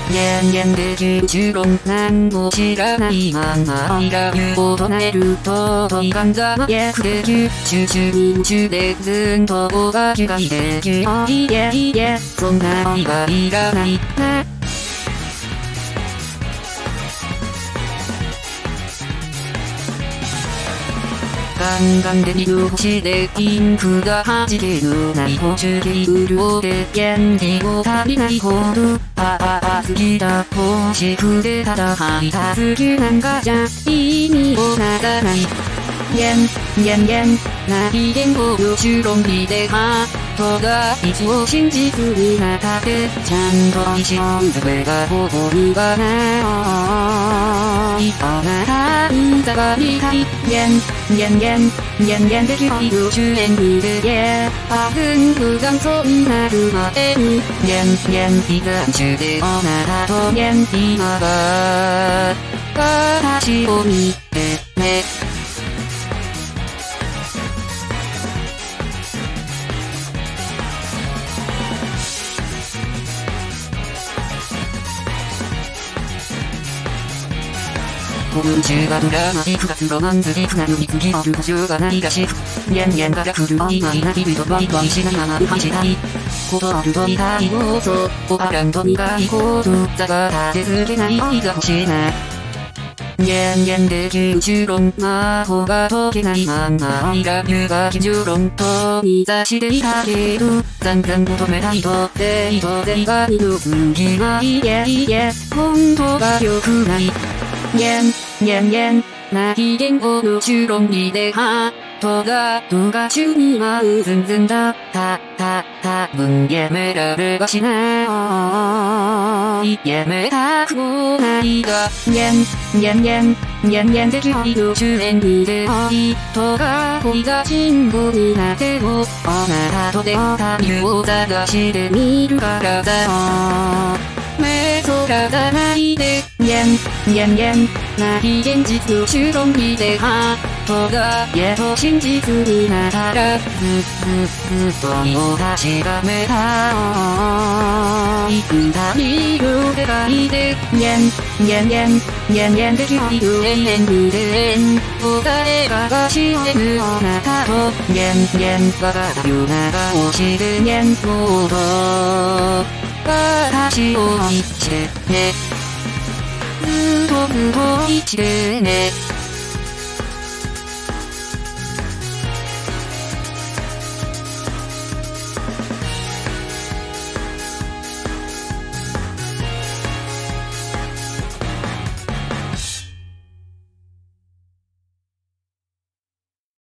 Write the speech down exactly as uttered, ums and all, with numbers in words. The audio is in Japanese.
年々で十論何も知らないままいらゆを唱えるとといかんざまえくできゅ集中民主でずんとおがきがいできゅいいえいいえそんな愛はいらないなガンガンで見る星でインクが弾けるない補充で潤って原理を足りないほどパパパ好きだ星降でただ吐いた好きなんかじゃ意味をなさないゲンゲンゲンない言語の主論理でハートが一応真実になったってちゃんと意思をそれが誇りがないあなたにざがりたいゲンゲンゲンゲンゲンできない宇宙演技でゲーパフン不断そうになるまでにゲンゲンいざ中であなたとゲン今が私を見てね宇宙がドラマティックかつロマンスティックなのに次ある補充がないらしくニャンニャンから来る曖昧な日々とワイワイしないまま配したいことあると見たい要素おはらんと苦いこと座が立て続けない愛が欲しいなニャンニャンで九州論魔法が解けないまま愛が言うが基準論と見出していたけど散々求めたいとデートでが見る次はいえいえ本当が良くないニャンニャンニャンない言語の主論理でハートが動画中にはうずんずんだたたたぶんやめられはしないやめたくもないがニャンニャンニャンニャンニャンできないの主演にで愛とが恋が信号になってもあなたと出会った理由を探してみるからだ目空がないでニャンニャンニャンない現実の主論理でハートがやっと真実になったらずっずずっと愛を確かめたいくたびる世界でニャンニャンニャンニャンニャンできない永遠にでん答えがしえぬあなたとニャンニャンわがたよな顔してニャンもっと私を愛してねずっとずっと生きてね